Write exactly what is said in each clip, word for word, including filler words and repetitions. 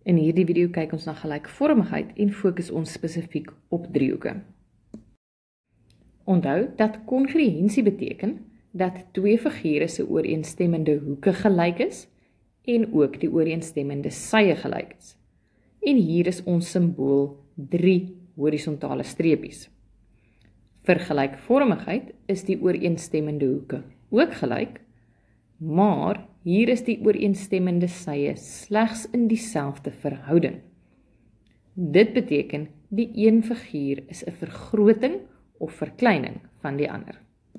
In hierdie video kyk ons na gelykvormigheid en fokus ons spesifiek op driehoeke. Onthou dat kongruensie beteken dat twee figure se ooreenstemmende hoeke gelyk is en ook die ooreenstemmende sye gelyk is. En hier is ons simbool drie horisontale streepies. Vir gelykvormigheid is die ooreenstemmende hoeke ook gelyk, maar hier is die ooreenstemmende sye slegs in dieselfde verhouding. Dit beteken die een figuur is 'n vergroting of verkleining van die ander.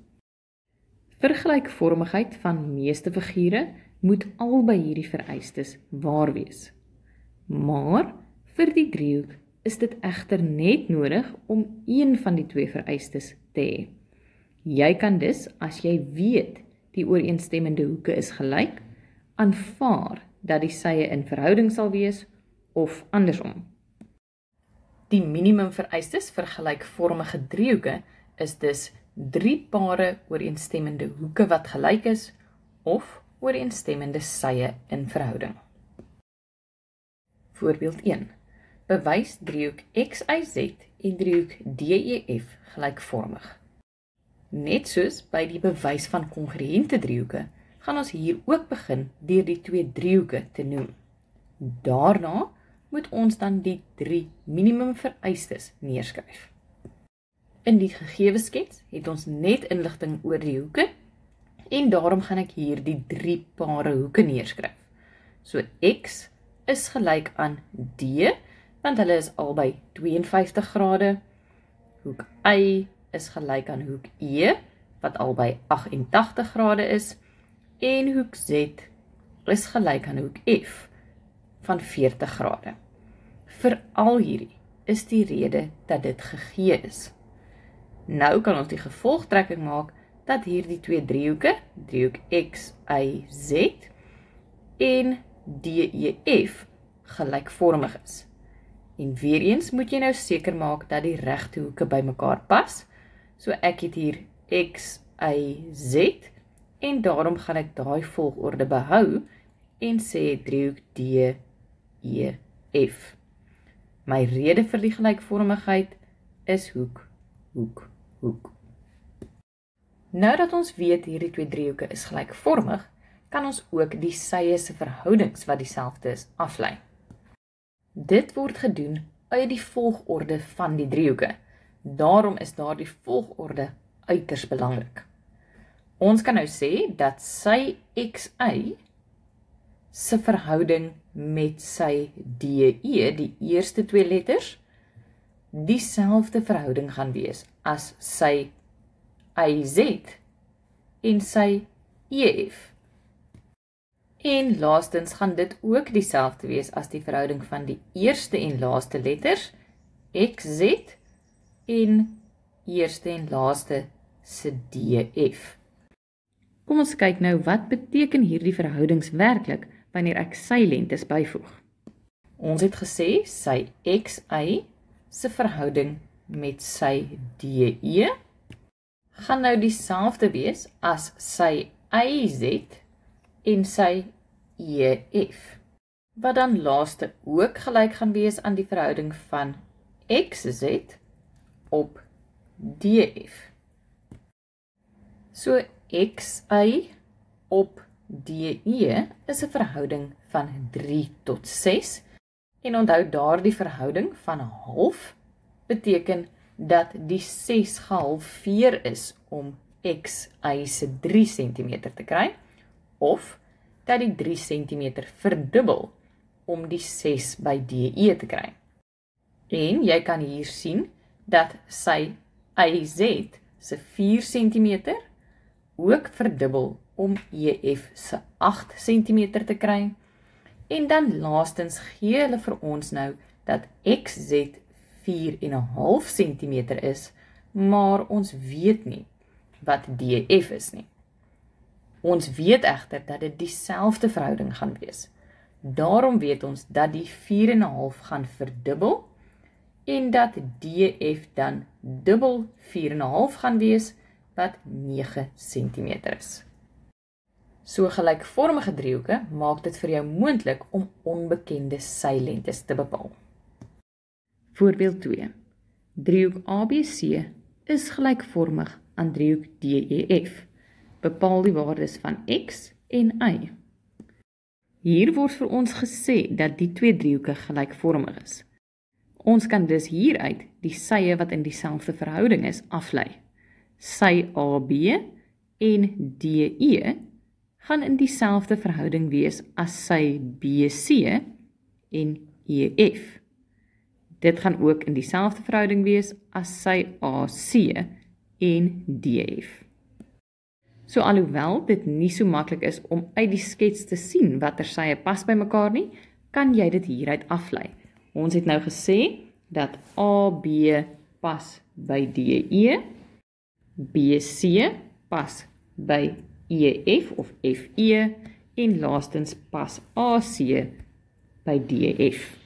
Vir gelykvormigheid van meeste figure moet albei hierdie vereistes waar wees. Maar vir die driehoek is dit egter net nodig om een van die twee vereistes te hê. Jy kan dus, as jy weet die ooreenstemmende hoeke is gelyk, aanvaar dat die sye in verhouding sal wees of andersom. Die minimum vereistes vir gelykvormige driehoeke is dus drie pare ooreenstemmende hoeke wat gelyk is of ooreenstemmende sye in verhouding. Voorbeeld een. Bewys driehoek X Y Z en driehoek D E F gelykvormig. Net soos by die bewys van kongruente driehoeke, gaan ons hier ook begin deur die twee driehoeke te noem. Daarna moet ons dan die drie minimum vereistes neerskryf. In die gegewe skets het ons net inligting oor die hoeke en daarom gaan ek hier die drie pare hoeke neerskryf. So X is gelyk aan D, want hulle is albei twee en vyftig grade. Hoek Y is gelyk aan hoek E, wat albei agt en tagtig grade is. En hoek Z is gelyk aan hoek F, van veertig grade. Vir al hierdie is die rede dat dit gegee is. Nou kan ons die gevolgtrekking maak dat hierdie twee driehoeke, driehoek X Y Z en D E F gelykvormig is. En weer eens moet jy nou seker maak dat die regte hoeke bymekaar pas. So ek het hier X Y Z en daarom gaan ek daai volgorde behou en sê driehoek D E F. My rede vir die gelykvormigheid is hoek, hoek, hoek. Nou dat ons weet hierdie twee driehoeke is gelykvormig, kan ons ook die sye se verhoudings wat dieselfde is aflei. Dit word gedoen uit die volgorde van die driehoeke. Daarom is daardie volgorde uiters belangrik. Ons kan nou sê dat sy X Y se verhouding met sy D E, die eerste twee letters, dieselfde verhouding gaan wees as sy Y Z en sy E F. En laastens gaan dit ook dieselfde wees as die verhouding van die eerste en laaste letters, X Z, en eerste en laaste se D F. Kom ons kyk nou wat beteken hierdie verhoudings werklik wanneer ek sy lengtes byvoeg. Ons het gesê sy X Y se verhouding met sy D E gaan nou dieselfde wees as sy Y Z en sy E F, wat dan laaste ook gelyk gaan wees aan die verhouding van X Z op D F. So X Y op D E is 'n verhouding van drie tot ses en onthou daardie verhouding van half beteken dat die ses gehalveer is om X Y se drie sentimeter te kry of dat die drie sentimeter verdubbel om die ses by D E te kry. En jy kan hier sien dat sy Y Z se vier sentimeter ook verdubbel om E F se agt sentimeter te kry. En dan laastens gee hulle vir ons nou dat X Z vier en 'n half sentimeter is, maar ons weet nie wat D F is nie. Ons weet egter dat dit dieselfde verhouding gaan wees. Daarom weet ons dat die vier en 'n half gaan verdubbel en dat D F dan dubbel vier en 'n half gaan wees wat nege sentimeter is. So gelykvormige driehoeke maak dit vir jou moontlik om onbekende sylengtes te bepaal. Voorbeeld twee. Driehoek A B C is gelykvormig aan driehoek D E F. Bepaal die waardes van X en Y. Hier word vir ons gesê dat die twee driehoeke gelykvormig is. Ons kan dus hieruit die sye wat in dieselfde verhouding is aflei. Sy A B en D E gaan in dieselfde verhouding wees as sy B C en E F. Dit gaan ook in dieselfde verhouding wees as sy A C en D F. So alhoewel dit nie so maklik is om uit die skets te sien watter sye pas by mekaar nie, kan jy dit hieruit aflei. Ons het nou gesê dat A B pas by D E, B C pas by E F of F E en laastens pas A C by D F.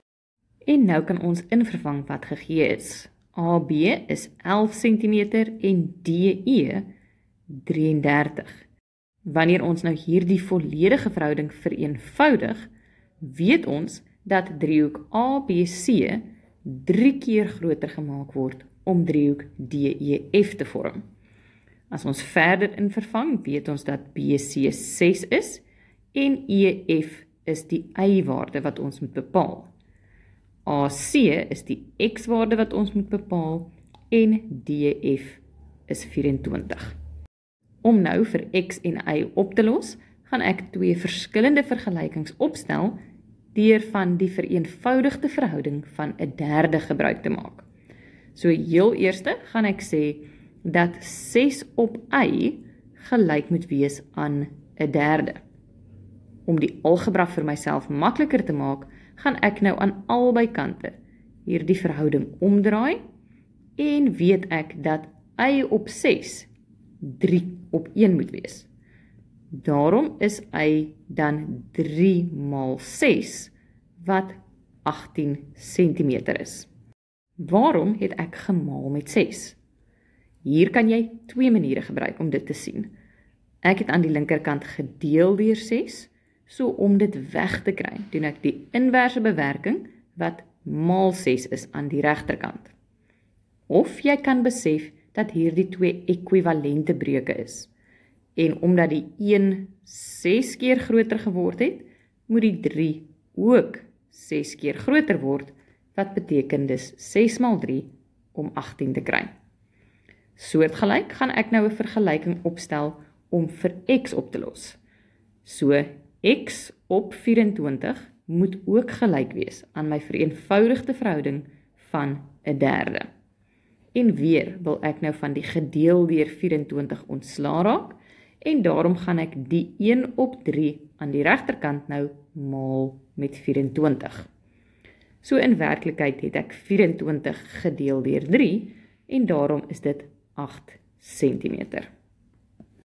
En nou kan ons invervang wat gegee is. A B is elf sentimeter en D E drieëndertig. Wanneer ons nou hierdie volledige verhouding vereenvoudig, weet ons dat driehoek A B C drie keer groter gemaak word om driehoek D E F te vorm. As ons verder in vervang, weet ons dat B C ses is en E F is die y-waarde wat ons moet bepaal. A C is die x-waarde wat ons moet bepaal en D F is vyf-en-twintig. Om nou vir x en y op te los, gaan ek twee verskillende vergelykings opstel deur van die vereenvoudigde verhouding van 'n derde gebruik te maak. So heel eerste gaan ek sê dat ses op y gelyk moet wees aan 'n derde. Om die algebra vir myself makliker te maak, gaan ek nou aan albei kante hierdie verhouding omdraai en weet ek dat y op ses drie op een moet wees. Daarom is y dan drie maal ses wat agttien sentimeter is. Waarom het ek gemaal met ses? Hier kan jy twee maniere gebruik om dit te sien. Ek het aan die linkerkant gedeel deur ses, so om dit weg te kry, doen ek die inverse bewerking wat maal ses is aan die regterkant. Of jy kan besef dat hierdie twee ekwivalente breuke is. En omdat die een ses keer groter geword het, moet die drie ook ses keer groter word, wat beteken dus ses maal drie om agttien te kry. Soortgelyk gaan ek nou 'n vergelyking opstel om vir x op te los. So x op vyf-en-twintig moet ook gelyk wees aan my vereenvoudigde verhouding van 'n derde. En weer wil ek nou van die gedeel deur vyf-en-twintig ontsla raak, en daarom gaan ek die een op drie aan die regterkant nou maal met vyf-en-twintig. So in werklikheid het ek vyf-en-twintig gedeel deur drie, en daarom is dit agt sentimeter.